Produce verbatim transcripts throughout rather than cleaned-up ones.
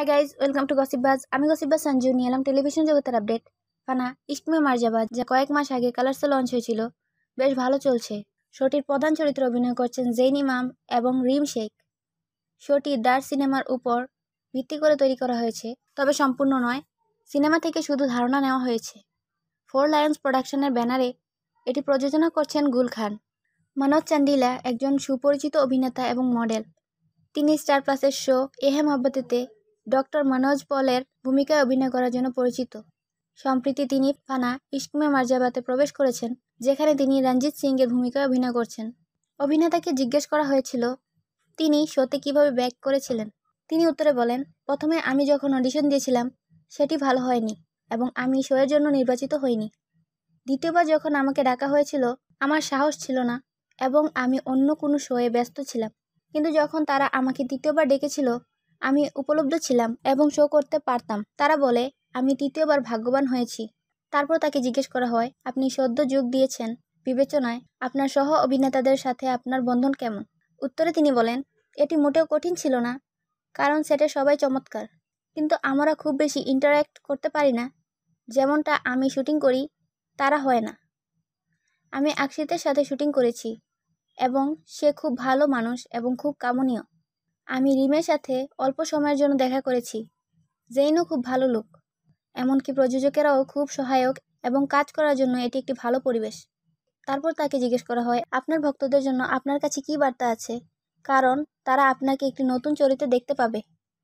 Hi guys, welcome to GossipBuzz. আমি gossipbuzzsanju নিয়ে এলাম টেলিভিশন জগতের আপডেট। ফানা ইশক মে মারজাবান যা কয়েক মাস আগে কালার্সে লঞ্চ হয়েছিল বেশ ভালো চলছে। শোটির প্রধান চরিত্রে অভিনয় করছেন জেইন ইমাম এবং রিম শেখ। শোটি ডার্ক সিনেমার উপর ভিত্তি করে তৈরি করা হয়েছে, তবে সম্পূর্ণ নয়। সিনেমা থেকে শুধু ধারণা নেওয়া হয়েছে। ফোর লায়ন্স প্রোডাকশনের ব্যানারে এটি প্রযোজনা করছেন গুল খান। মনোজ চান্দিলা একজন সুপরিচিত অভিনেতা এবং মডেল। তিনি স্টার প্লাসের শো এহে মহব্বতেতে ডক্টর মনোজ পলের ভূমিকায় অভিনয় করার জন্য পরিচিত। সম্প্রতি তিনি ফানা ইশক মে মারজাবাতে প্রবেশ করেছেন, যেখানে তিনি রঞ্জিত সিং এর ভূমিকায় অভিনয় করছেন। অভিনেতাকে জিজ্ঞেস করা হয়েছিল তিনি শোতে কিভাবে ব্যাক করেছিলেন। তিনি উত্তরে বলেন, প্রথমে আমি যখন অডিশন দিয়েছিলাম সেটি ভালো হয়নি এবং আমি শোয়ের জন্য নির্বাচিত হইনি। দ্বিতীয়বার যখন আমাকে ডাকা হয়েছিল আমার সাহস ছিল না এবং আমি অন্য কোনো শোয়ে ব্যস্ত ছিলাম, কিন্তু যখন তারা আমাকে তৃতীয়বার ডেকেছিল আমি উপলব্ধ ছিলাম এবং শো করতে পারতাম। তারা বলে আমি তৃতীয়বার ভাগ্যবান হয়েছি। তারপর তাকে জিজ্ঞেস করা হয়, আপনি সদ্য যোগ দিয়েছেন, বিবেচনায় আপনার সহ অভিনেতাদের সাথে আপনার বন্ধন কেমন? উত্তরে তিনি বলেন, এটি মোটেও কঠিন ছিল না, কারণ সেটে সবাই চমৎকার, কিন্তু আমরা খুব বেশি ইন্টারঅ্যাক্ট করতে পারি না। যেমনটা আমি শুটিং করি তারা হয় না। আমি আকশিতের সাথে শুটিং করেছি এবং সে খুব ভালো মানুষ এবং খুব কামনীয়। আমি রিমের সাথে অল্প সময়ের জন্য দেখা করেছি। জেইনও খুব ভালো লোক, এমনকি প্রযোজকেরাও খুব সহায়ক এবং কাজ করার জন্য এটি একটি ভালো পরিবেশ। তারপর তাকে জিজ্ঞেস করা হয়, আপনার ভক্তদের জন্য আপনার কাছে কী বার্তা আছে, কারণ তারা আপনাকে একটি নতুন চরিত্রে দেখতে পাবে।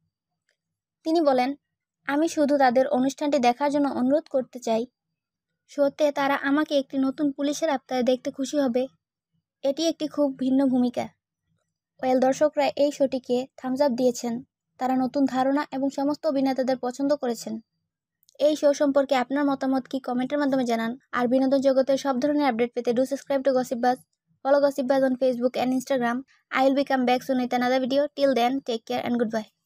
তিনি বলেন, আমি শুধু তাদের অনুষ্ঠানটি দেখার জন্য অনুরোধ করতে চাই। শোতে তারা আমাকে একটি নতুন পুলিশের আত্মায় দেখতে খুশি হবে। এটি একটি খুব ভিন্ন ভূমিকা। ওয়েল দর্শকরা এই শোটিকে থামস আপ দিয়েছেন। তারা নতুন ধারণা এবং সমস্ত অভিনেতাদের পছন্দ করেছেন। এই শো সম্পর্কে আপনার মতামত কি কমেন্টের মাধ্যমে জানান। আর বিনোদন জগতের সব ধরনের আপডেট পেতে do subscribe to GossipBuzz, follow GossipBuzz on Facebook and Instagram. I will be come back soon with another video. Till then, take care and goodbye.